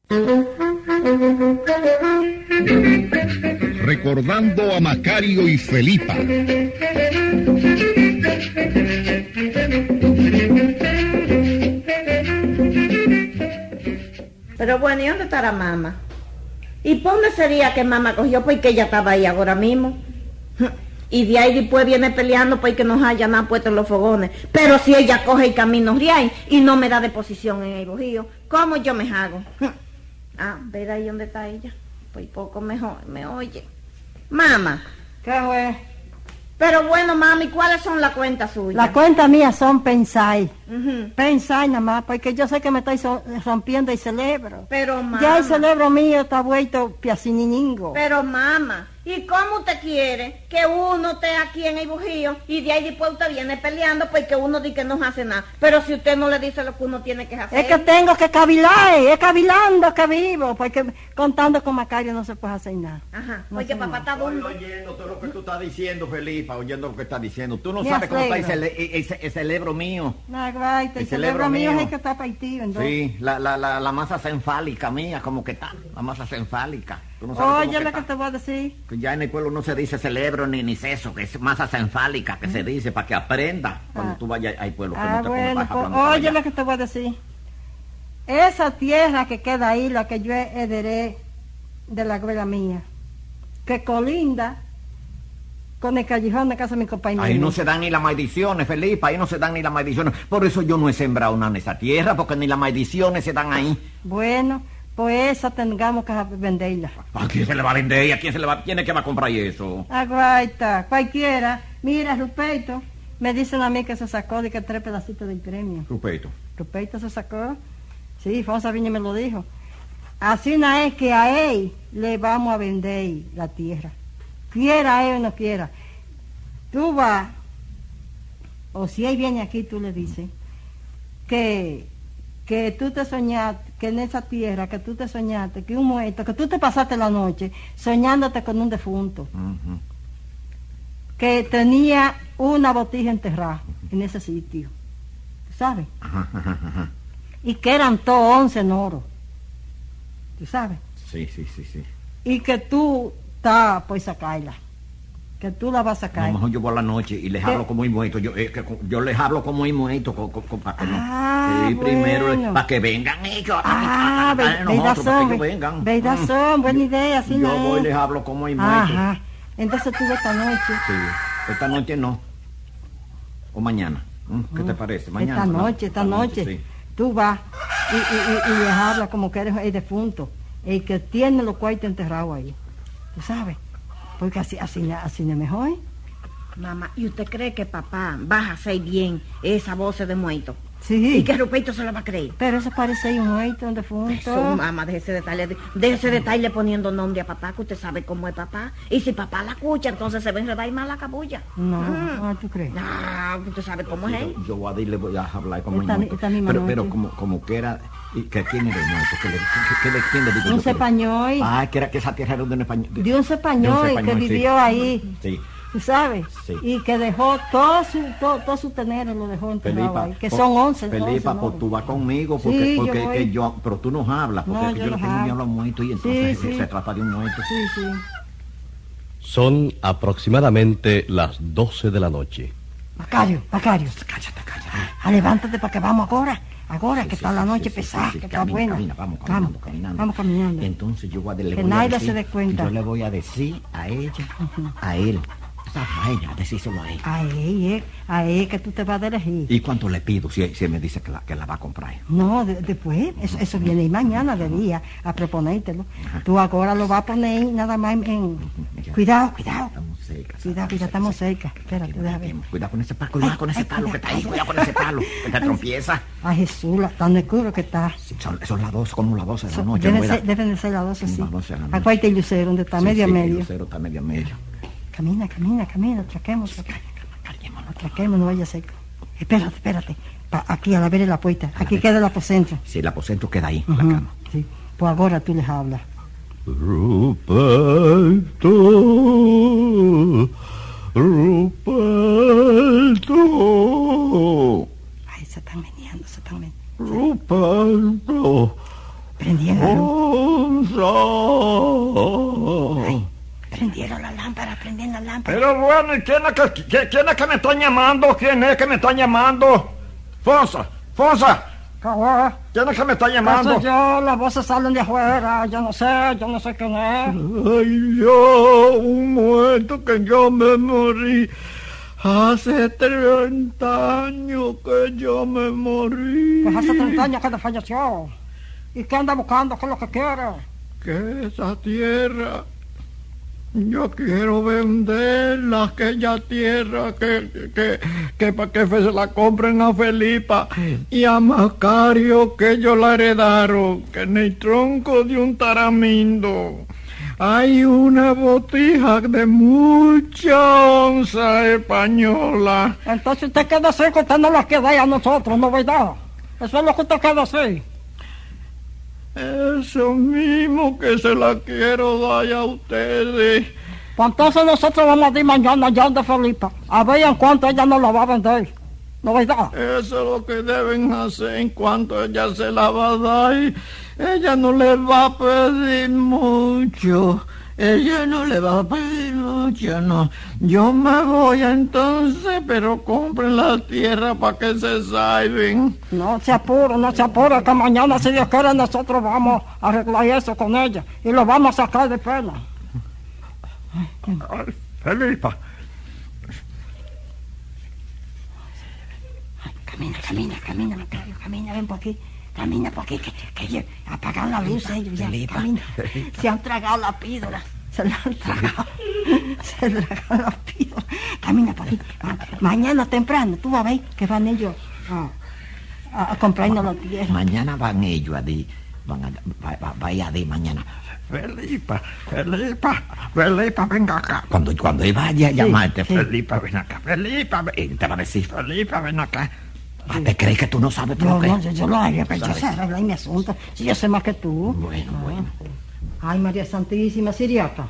Recordando a Macario y Felipa. Pero bueno, ¿y dónde estará mamá? ¿Y por dónde sería que mamá cogió? Porque ella estaba ahí ahora mismo. Y de ahí después viene peleando porque nos haya nada puesto en los fogones. Pero si ella coge y camino de ahí y no me da deposición en el Bojío, ¿cómo yo me hago? Ah, ver ahí dónde está ella. Pues poco mejor me oye. Mamá. ¿Qué fue? Pero bueno, mami, ¿cuáles son las cuentas suyas? Las cuentas mías son pensáis. Ujú. Pensáis nada más, porque yo sé que me estoy rompiendo el cerebro. Pero mamá. Ya el cerebro mío está vuelto piacininingo. Pero mamá, ¿y cómo usted quiere que uno esté aquí en el Bojío y de ahí después usted viene peleando porque uno dice que no hace nada? Pero si usted no le dice lo que uno tiene que hacer. Es que tengo que cavilar, es cavilando que vivo, porque contando con Macario no se puede hacer nada. Ajá, No porque sé papá está Estoy duro. oyendo todo lo que tú estás diciendo, Felipa, oyendo lo que estás diciendo. Tú no Me sabes cómo está alegro. el cerebro mío. No, right, el cerebro mío es el que está partido. Entonces. Sí, la masa encefálica mía, como que está, la masa encefálica. Tú no sabes cómo Oye, lo que está. te voy a decir. Que ya en el pueblo no se dice cerebro ni seso, que es masa encefálica, que se dice para que aprenda cuando tú vayas al pueblo. Que no te Bueno, pongas pues, hablando para oye allá. lo que te voy a decir. Esa tierra que queda ahí, la que yo heredé de la abuela mía, que colinda con el callejón de casa de mi compañero. Ahí no se dan ni las maldiciones, Felipa, ahí no se dan ni las maldiciones. Por eso yo no he sembrado nada en esa tierra, porque ni las maldiciones se dan ahí. Bueno, pues esa tengamos que venderla. ¿A quién se le va a vender? ¿Y a quién se le va? ¿Quién es que va a comprar eso? Aguanta, cualquiera. Mira, Ruperto, me dicen a mí que se sacó de que 3 pedacitos del premio. Ruperto. Ruperto se sacó. Sí, Fonsa Viña me lo dijo. Así no es que a él le vamos a vender la tierra. Quiera él o no quiera. Tú vas, o si él viene aquí, tú le dices que tú te soñaste, que en esa tierra, que tú te soñaste, que un muerto, que tú te pasaste la noche soñándote con un defunto, Ujú. que tenía una botija enterrada en ese sitio, ¿tú sabes? Ajá, ajá, ajá. Y que eran todos 11 en oro, ¿tú sabes? Sí, sí, sí, sí. Y que tú estás por sacarla, que tú la vas a A sacar. lo mejor yo voy a la noche y les ¿Qué? hablo como un muerto. Yo les hablo como un muerto para que no. Ah, Sí, primero, bueno. para que vengan ellos. Ah, nosotros, para que ellos vengan. verdad son, buena idea, así Yo no voy y es. les hablo como un muerto. Ajá, entonces tú esta noche. Sí, esta noche no. O mañana. ¿Qué te parece? Mañana. Esta noche, sí. tú vas y les hablas como que eres el defunto, el que tiene los cuartos enterrados ahí, tú sabes, porque así es mejor. Mamá, ¿y usted cree que papá va a hacer bien esa voz de muerto? Sí, ¿Y que Ruperto se lo va a creer? pero eso parece un muerto, un defunto. Eso, mamá, déjese de estarle poniendo nombre a papá, que usted sabe cómo es papá. Y si papá la escucha, entonces se va a enredar y más la cabulla. No, ¿tú crees? Ah, usted sabe cómo es él. Yo voy a hablar como un Esta muerto. misma Pero noche. como que era. Que quién era el muerto. ¿Quién le digo Un yo que era? cepañoy, Ah, que era que esa tierra era de un español. de un cepañoy que sí. vivió ahí. Sí. ¿Tú sabes? Sí. Y que dejó todo su tener, lo dejó enterrado Felipa, ahí, que son 11. Felipa, 11, pues ¿no? tú vas conmigo, Sí, porque yo voy. que yo, pero tú nos hablas, porque No, es que yo yo le los tengo miedo a hablo. los muertos y entonces Sí, sí. se trata de un muerto. Sí, sí. Son aproximadamente las 12 de la noche. Macario, Cállate. levántate para que vamos ahora, Sí, que sí, está la sí, noche sí, pesada, sí, que está camina, buena. camina, vamos caminando. Vamos caminando. Entonces yo le Que voy a nadie decir, se dé cuenta. yo le voy a decir a ella, a él, ¿sabes? A ella, decírselo a él. A él, que tú te vas a elegir. ¿Y cuánto le pido si él me dice que la va a comprar? No, después, eso viene y mañana de día a proponértelo. Tú ahora lo vas a poner nada más en... Cuidado. Estamos cerca. Cuidado, estamos cerca. Espérate, déjame ver. Cuidado con ese palo, cuidado con ese palo que está ahí, cuidado con ese palo, que te trompieza. Ay, Jesús, tan oscuro que está. Sí, son las 12, como las 12 de la noche. Deben de ser las 12, sí. Las 12 de la noche. Acuérdate el lucero, donde está Sí, medio a sí, el medio. lucero está medio a medio. Camina, atraquemos. Atraquemos, no vaya a ser. Espérate. Aquí, a la ver la puerta. Aquí queda el aposento. Sí, el aposento queda ahí, la Ujú, cama. sí. Pues ahora tú les hablas. Ruperto, Ay, se están meneando. Ruperto, Prendieron. Fonsa. Ay, prendieron la lámpara. Pero bueno, ¿y quién es que me está llamando? ¿Quién es que me está llamando? Fonsa. ¿Qué fue? ¿Quién es que me está ¿Qué llamando? sé yo? Las voces salen de afuera. Yo no sé quién es. Ay, yo, un momento que yo me morí. Hace 30 años que yo me morí. Pues hace 30 años que te falleció. ¿Y qué anda buscando? ¿Qué es lo que quiere? Que esa tierra, yo quiero venderla, aquella tierra que para que se la compren a Felipa y a Macario, que ellos la heredaron, que en el tronco de un taramindo hay una botija de mucha onza española. Entonces usted queda así, que usted no las queda a nosotros, ¿no verdad? Eso es lo que usted queda así. Eso mismo que se la quiero dar a ustedes. Pues entonces nosotros vamos a ir mañana allá donde Felipa, a ver en cuánto ella nos la va a vender. ¿No verdad? Eso es lo que deben hacer en cuanto ella se la va a dar. Ella no le va a pedir mucho. Ella no le va a pedir mucho, no. Yo me voy entonces, pero compren la tierra para que se salven. No se apure, que mañana, si Dios quiere, nosotros vamos a arreglar eso con ella y lo vamos a sacar de pena. Ay, Felipa. Camina, Macario, camina, ven por aquí. Camina por aquí, que apagan la luz ellos ya. Camina. Se han tragado la píldora. Se la han tragado. Se tragaron la píldora. Camina por aquí. Mañana temprano, tú vas a ver que van ellos a comprarnos la tierra. Mañana van ellos a di. Vaya a di mañana. Felipa, venga acá. Cuando él vaya a llamarte, sí. Felipa, ven acá. Felipa, te va a decir, Felipa, ven acá. ¿Te crees que tú no sabes por qué? Yo lo haría, pero yo sé arreglar mi asunto. Si yo sé más que tú. Bueno. Ay, María Santísima, Siriaca.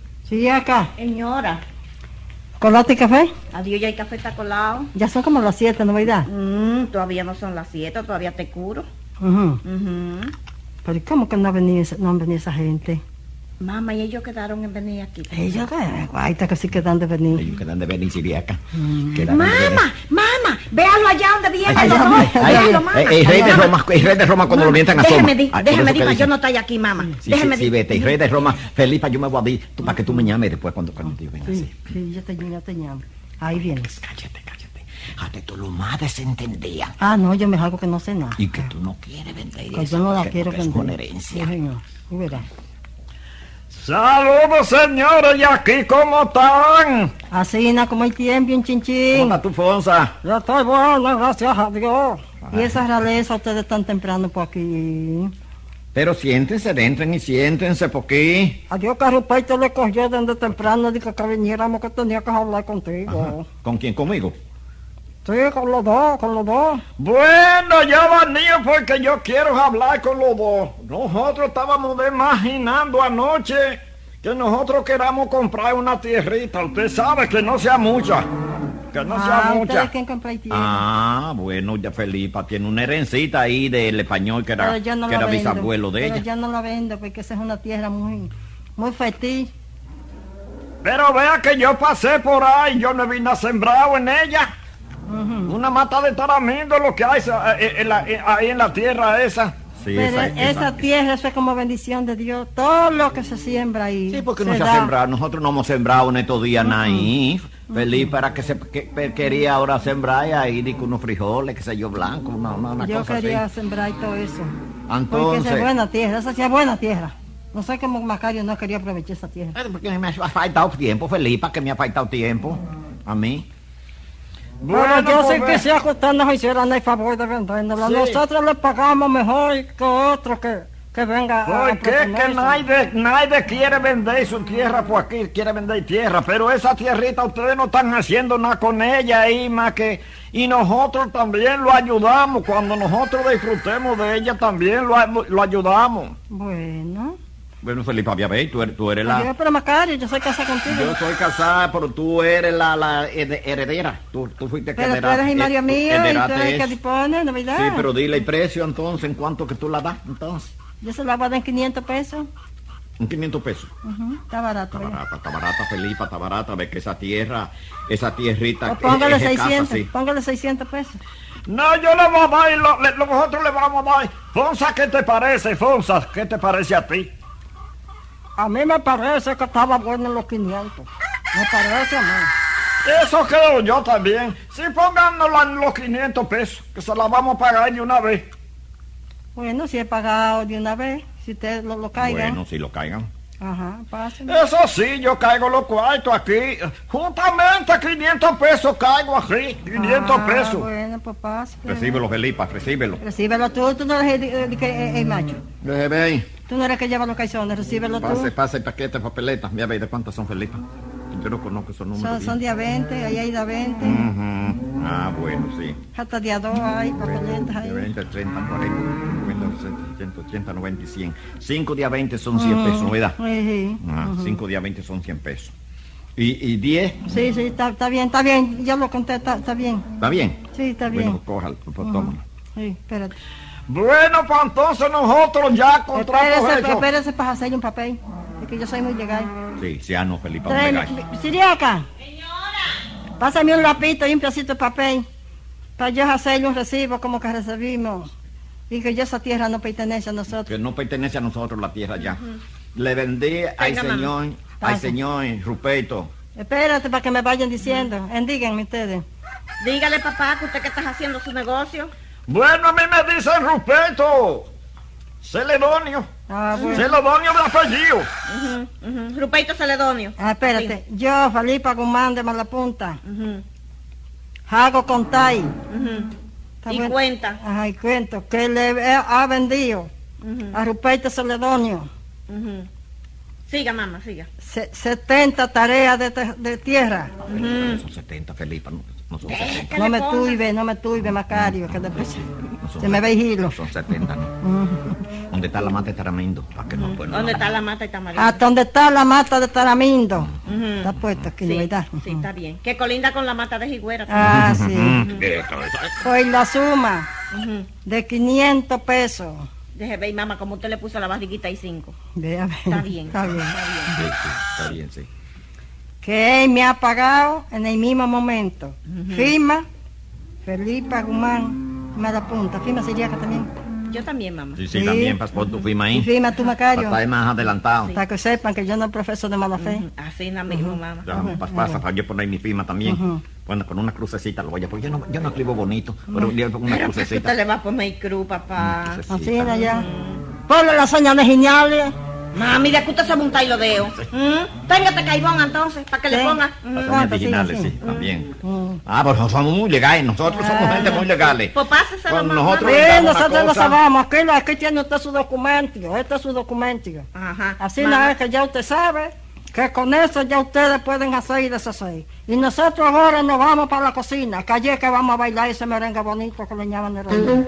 Señora, ¿Colate y café? adiós, ya el café está colado. Ya son como las 7, ¿no verdad? Todavía no son las 7, todavía te curo. Ujú. Ujú. Pero ¿cómo que no han venido esa gente? Mamá, y ellos quedaron en venir aquí. Ellos que guaita que sí quedan de venir. Ellos quedan de venir Siriaca. Mamá, véalo allá donde vienen Ay, los ay, dos. ay, Véalo, ay, mamá. El rey de Roma cuando lo mientan asoma. Déjeme ir, yo no estoy aquí, mamá. Déjeme Sí, ir. vete. El rey de Roma, Felipa, yo me voy a ir para que tú me llames después cuando yo venga así. Sí, yo te llamo. Ahí vienes. Cállate. Hasta tú lo más desentendía. Ah, no, yo me hago que no sé nada. Y que tú no quieres vender Que eso. yo no la porque quiero es vender. una herencia. Sí, señor. Tú verás. Saludos, señores, ¿y aquí cómo están? Así, como el tiempo, un chinchín. ¿Cómo estás tú, Fonsa? Yo estoy bueno, gracias a Dios. Y esa realeza, ustedes tan temprano por aquí. Pero siéntense, entren y siéntense, porque... Adiós, que Ruperto le cogió desde temprano, dijo que viniéramos, que tenía que hablar contigo. ¿Con quién? ¿Conmigo? Sí, con los dos. Bueno, ya venido porque yo quiero hablar con los dos. Nosotros estábamos imaginando anoche que nosotros queramos comprar una tierrita. Usted sabe que no sea mucha. Que no sea mucha. ¿Ustedes quién compra tierra? Ah, bueno, ya Felipa tiene una herencita ahí del español que era, Pero yo no que la era vendo. bisabuelo de Pero ella. yo no la vendo porque esa es una tierra muy fértil. Pero vea que yo pasé por ahí, yo no vine a sembrado en ella. Una mata de taramindo lo que hay ahí en la tierra esa. Sí, Pero esa tierra, eso es como bendición de Dios. Todo lo que se siembra ahí. Sí, porque no se da. ha sembrado. Nosotros no hemos sembrado en estos días naif. Felipe era que quería ahora sembrar y ahí di unos frijoles, qué sé yo, blanco, una Yo cosa quería así. sembrar y todo eso. Porque Entonces... esa es buena tierra, esa sí es buena tierra. No sé cómo Macario no quería aprovechar esa tierra. Porque me ha faltado tiempo, Felipe, que me ha faltado tiempo. A mí. Bueno, yo pues sé que si a usted nos hicieran el favor de venderla, Sí. nosotros le pagamos mejor que otro que venga a ¿Por qué que nadie quiere vender su tierra por aquí? Quiere vender tierra, pero esa tierrita ustedes no están haciendo nada con ella ahí más que... Y nosotros también lo ayudamos, cuando nosotros disfrutemos de ella también lo ayudamos. Bueno, Felipe, ya ves, tú eres la... Pero Macario, yo soy casada contigo. Yo soy casada, pero tú eres la heredera. Tú fuiste que Pero tú eres el Mario mío y tú eres el que dispone, ¿no verdad? Sí, pero dile el precio entonces, en cuánto que tú la das, entonces. Yo se la voy a dar en 500 pesos. Un 500 pesos. Está barato. Está barata, Felipa, está barata. Ve que esa tierrita... O póngale es escasa, 600, sí. póngale 600 pesos. No, yo le voy a dar, nosotros le vamos a dar. Fonsa, ¿qué te parece, Fonsa? ¿Qué te parece a ti? A mí me parece que estaba bueno los 500. Me parece a mí. Eso creo yo también. Sí, pónganosla en los 500 pesos, que se la vamos a pagar de una vez. Bueno, si he pagado de una vez, si ustedes lo caigan. Bueno, si lo caigan. Ajá, pasen. Eso sí, yo caigo los cuartos aquí. Justamente 500 pesos caigo aquí. 500 pesos. Bueno, pues pase. Recíbelo, Felipa, recíbelo. Recíbelo tú no eres el macho. Deje ahí. Tú no eres que lleva los calzones, recíbelo tú. Pase el paquete de papeletas. Mira, ve de cuántas son, Felipa. Yo no conozco esos números. Son de a 20, ahí hay de a 20. Ah, bueno, sí. Hasta de a 2 hay papeletas ahí. De 20, 30, 40, 50, 60, 70, 80, 90 y 100. 5 días 20 son 100 pesos, ¿verdad? Sí. 5 días 20 son 100 pesos. ¿Y 10? Sí, está bien. Yo lo conté, está bien. ¿Está bien? Sí, está bien. Bueno, cójalo, pues tómalo. Sí, espérate. Bueno, pues entonces nosotros ya contratos hechos. Espérese para hacerle un papel. Es que yo soy muy legal. Sí, no, Felipa, un Tráeme, legal. Siriaca. Señora. Pásame un lapito y un pedacito de papel. Para yo hacerle un recibo como que recibimos. Y que ya esa tierra no pertenece a nosotros. Que no pertenece a nosotros la tierra ya. Le vendí al señor Ruperto. Espérate para que me vayan diciendo. Díganme ustedes. Dígale, papá, que usted que está haciendo su negocio. Bueno, a mí me dicen Ruperto. Celedonio. Bueno. Celedonio de apellido. Ruperto Celedonio. Espérate. Yo, Felipa Guzmán de Malapunta. Hago contar. Y cuenta. Ajá, y cuento que le ha vendido a Ruperto Celedonio. Siga, mamá, siga. 70 tareas de tierra. Son 70, Felipa, no son 70. No me turbe, Macario, que después se me ve el hilo. Son 70, ¿no? ¿Dónde está la mata de Taramindo? ¿Para que no pueda? ¿Dónde está la mata de Tamarindo? Hasta donde está la mata de Taramindo. Está puesto aquí, Sí, ¿verdad? sí, está bien. Que colinda con la mata de Jigüera. Ah, sí. Pues la suma de 500 pesos. Deje ver, mamá, como usted le puso la barriguita y 5. Vea, Está bien. Está bien. Sí, está bien, sí. Que él me ha pagado en el mismo momento. Firma Felipa Guzmán, Malapunta. Firma Siriaca también. Yo también, mamá. Sí, también, pon tu firma Y ahí. firma tú, Macario. Para estar más adelantado. Para que sepan que yo no profeso de mala fe. Así la mismo, mamá. Ya, pasa, para yo poner mi firma también. Bueno, con una crucecita lo voy a poner. Yo no escribo bonito, pero yo pongo una crucecita. Usted le va a poner cruz, papá. Así era ya. Ponle las señales geniales. Mami, de que usted se monta y lo dejo. Téngate caibón entonces, para que le ponga. Las señas originales, sí, también. Pues somos muy legales, nosotros somos gente muy legales. Pues pásese la Con mamá. nosotros Sí, damos una nosotros lo cosa. sabemos. Aquí tiene usted su documento. Este es su documento. Ajá. Así mamá. nada es que ya usted sabe que con eso ya ustedes pueden hacer y deshacer. Y nosotros ahora nos vamos para la cocina, que allí es que vamos a bailar ese merengue bonito que le llaman el rey.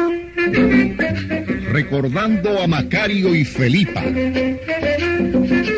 Recordando a Macario y Felipa.